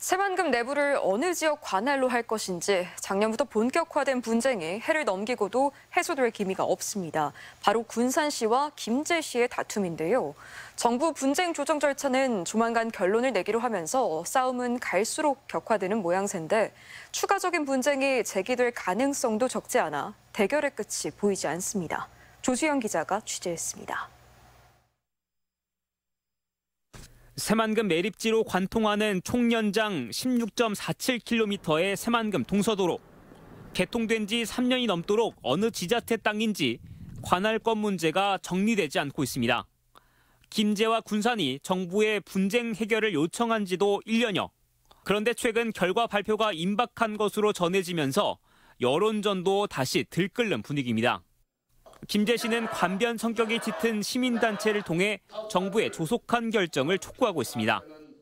새만금 내부를 어느 지역 관할로 할 것인지 작년부터 본격화된 분쟁이 해를 넘기고도 해소될 기미가 없습니다. 바로 군산시와 김제시의 다툼인데요. 정부 분쟁 조정 절차는 조만간 결론을 내기로 하면서 싸움은 갈수록 격화되는 모양새인데 추가적인 분쟁이 제기될 가능성도 적지 않아 대결의 끝이 보이지 않습니다. 조수영 기자가 취재했습니다. 새만금 매립지로 관통하는 총 연장 16.47km의 새만금 동서도로. 개통된 지 3년이 넘도록 어느 지자체 땅인지 관할권 문제가 정리되지 않고 있습니다. 김제와 군산이 정부의 분쟁 해결을 요청한 지도 1년여. 그런데 최근 결과 발표가 임박한 것으로 전해지면서 여론전도 다시 들끓는 분위기입니다. 김제시는 관변 성격이 짙은 시민단체를 통해 정부의 조속한 결정을 촉구하고 있습니다.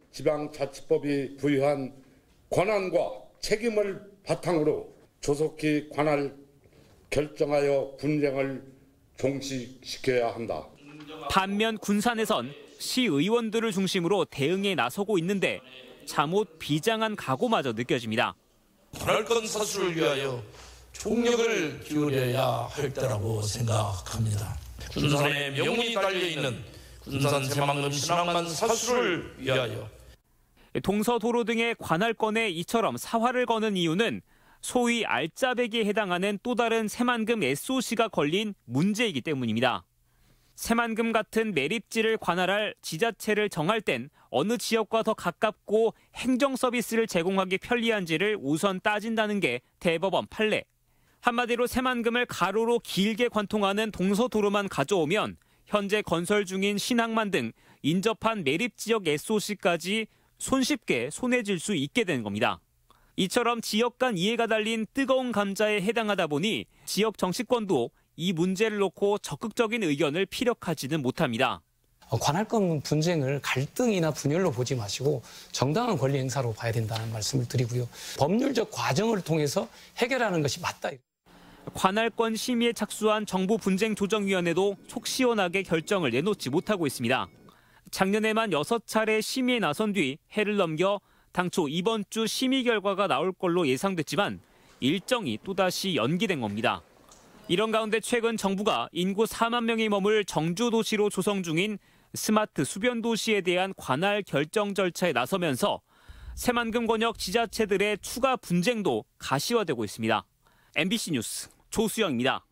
지방자치법이 부여한 권한과 책임을 바탕으로 조속히 관할 결정하여 분쟁을 종식시켜야 한다. 반면 군산에선 시의원들을 중심으로 대응에 나서고 있는데 잠옷 비장한 각오마저 느껴집니다. 관할권 사수를 위하여 총력을 기울여야 할 때라고 생각합니다. 군산에 명운이 달려있는 군산 새만금 신항만 사수를 위하여. 동서도로 등의 관할권에 이처럼 사활을 거는 이유는 소위 알짜배기에 해당하는 또 다른 새만금 SOC가 걸린 문제이기 때문입니다. 새만금 같은 매립지를 관할할 지자체를 정할 땐 어느 지역과 더 가깝고 행정 서비스를 제공하기 편리한지를 우선 따진다는 게 대법원 판례. 한마디로 새만금을 가로로 길게 관통하는 동서도로만 가져오면 현재 건설 중인 신항만 등 인접한 매립지역 SOC까지 손쉽게 손에 쥘 수 있게 되는 겁니다. 이처럼 지역 간 이해가 달린 뜨거운 감자에 해당하다 보니 지역 정치권도 이 문제를 놓고 적극적인 의견을 피력하지는 못합니다. 관할권 분쟁을 갈등이나 분열로 보지 마시고 정당한 권리 행사로 봐야 된다는 말씀을 드리고요. 법률적 과정을 통해서 해결하는 것이 맞다. 관할권 심의에 착수한 정부 분쟁조정위원회도 속 시원하게 결정을 내놓지 못하고 있습니다. 작년에만 6차례 심의에 나선 뒤 해를 넘겨 당초 이번 주 심의 결과가 나올 걸로 예상됐지만 일정이 또다시 연기된 겁니다. 이런 가운데 최근 정부가 인구 4만 명이 머물 정주도시로 조성 중인 스마트 수변도시에 대한 관할 결정 절차에 나서면서 새만금 권역 지자체들의 추가 분쟁도 가시화되고 있습니다. MBC 뉴스 조수영입니다.